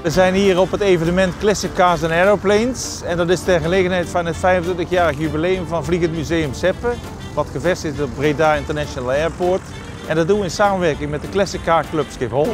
We zijn hier op het evenement Classic Cars and Aeroplanes. En dat is ter gelegenheid van het 25-jarig jubileum van Vliegend Museum Zeppen, wat gevestigd is op Breda International Airport. En dat doen we in samenwerking met de Classic Car Club Schiphol.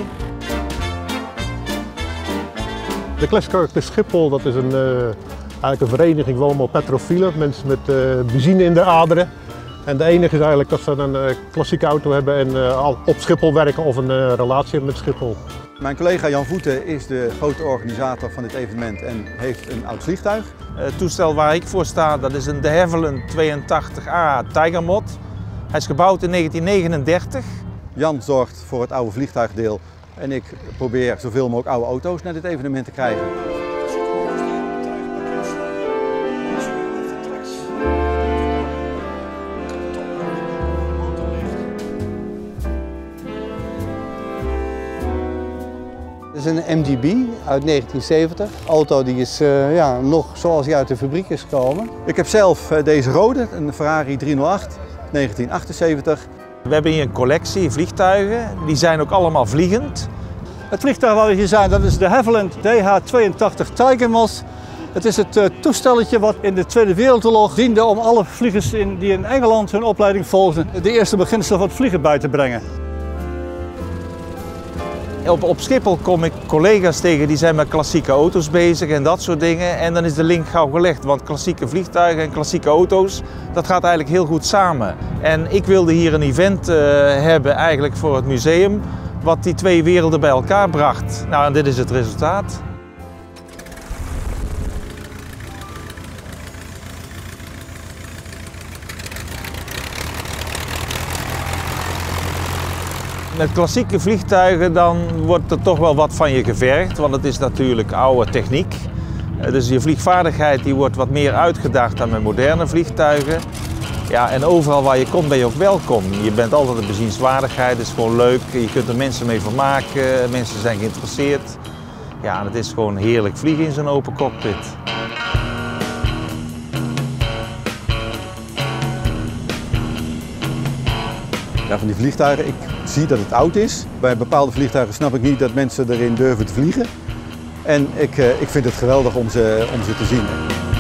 De Classic Car Club Schiphol, dat is eigenlijk een vereniging van allemaal petrofielen, mensen met benzine in de aderen. En de enige is eigenlijk dat ze een klassieke auto hebben en al op Schiphol werken of een relatie hebben met Schiphol. Mijn collega Jan Voeten is de grote organisator van dit evenement en heeft een oud vliegtuig. Het toestel waar ik voor sta, dat is een de Havilland 82A Tiger Mod. Hij is gebouwd in 1939. Jan zorgt voor het oude vliegtuigdeel en ik probeer zoveel mogelijk oude auto's naar dit evenement te krijgen. Het is een MGB uit 1970. De auto die is nog zoals die uit de fabriek is gekomen. Ik heb zelf deze rode, een Ferrari 308, 1978. We hebben hier een collectie vliegtuigen, die zijn ook allemaal vliegend. Het vliegtuig waar we hier zijn, dat is de Havilland DH-82 Tiger Mod. Het is het toestelletje wat in de Tweede Wereldoorlog diende om alle vliegers die in Engeland hun opleiding volgden, de eerste beginselen van het vliegen bij te brengen. Op Schiphol kom ik collega's tegen die zijn met klassieke auto's bezig en dat soort dingen. En dan is de link gauw gelegd, want klassieke vliegtuigen en klassieke auto's, dat gaat eigenlijk heel goed samen. En ik wilde hier een event hebben eigenlijk voor het museum, wat die twee werelden bij elkaar bracht. Nou, en dit is het resultaat. Met klassieke vliegtuigen dan wordt er toch wel wat van je gevergd, want het is natuurlijk oude techniek. Dus je vliegvaardigheid die wordt wat meer uitgedaagd dan met moderne vliegtuigen. Ja, en overal waar je komt ben je ook welkom. Je bent altijd een bezienswaardigheid, het is gewoon leuk. Je kunt er mensen mee vermaken, mensen zijn geïnteresseerd. Ja, en het is gewoon heerlijk vliegen in zo'n open cockpit. Ja, van die vliegtuigen, ik zie dat het oud is. Bij bepaalde vliegtuigen snap ik niet dat mensen erin durven te vliegen. En ik vind het geweldig om ze te zien.